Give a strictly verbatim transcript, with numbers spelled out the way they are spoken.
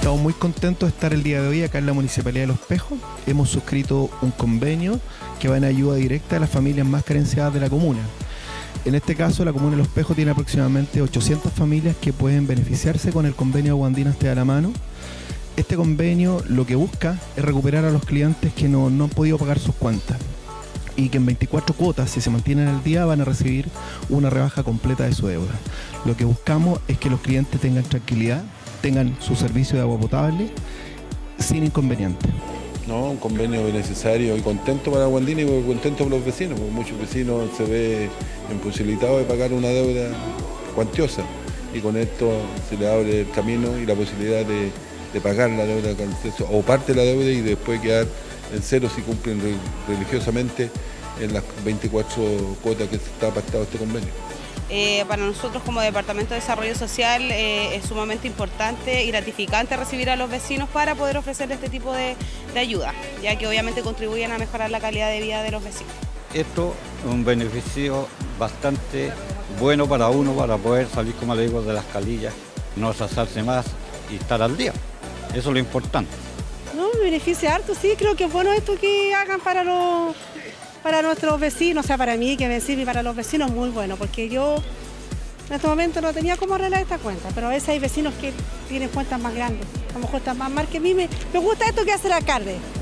Estamos muy contentos de estar el día de hoy acá en la Municipalidad de Los Pejos. Hemos suscrito un convenio que va en ayuda directa a las familias más carenciadas de la comuna. En este caso, la comuna de Los Pejos tiene aproximadamente ochocientas familias que pueden beneficiarse con el convenio Aguandina Esté a la Mano. Este convenio lo que busca es recuperar a los clientes que no, no han podido pagar sus cuentas y que en veinticuatro cuotas, si se mantienen al día, van a recibir una rebaja completa de su deuda. Lo que buscamos es que los clientes tengan tranquilidad, tengan su servicio de agua potable sin inconveniente. No, un convenio necesario y contento para Aguandina y contento por los vecinos, porque muchos vecinos se ven imposibilitados de pagar una deuda cuantiosa y con esto se le abre el camino y la posibilidad de, de pagar la deuda o parte de la deuda y después quedar en cero si cumplen religiosamente en las veinticuatro cuotas que está pactado este convenio. Eh, para nosotros como Departamento de Desarrollo Social eh, es sumamente importante y gratificante recibir a los vecinos para poder ofrecer este tipo de, de ayuda, ya que obviamente contribuyen a mejorar la calidad de vida de los vecinos. Esto es un beneficio bastante bueno para uno, para poder salir, como le digo, de las calillas, no atrasarse más y estar al día. Eso es lo importante. No, me beneficia harto, sí, creo que es bueno esto que hagan para los... para nuestros vecinos, o sea, para mí que me sirve y para los vecinos muy bueno, porque yo en este momento no tenía cómo arreglar esta cuenta, pero a veces hay vecinos que tienen cuentas más grandes, a lo mejor están más mal que a mí, me, me gusta esto que hace el alcalde.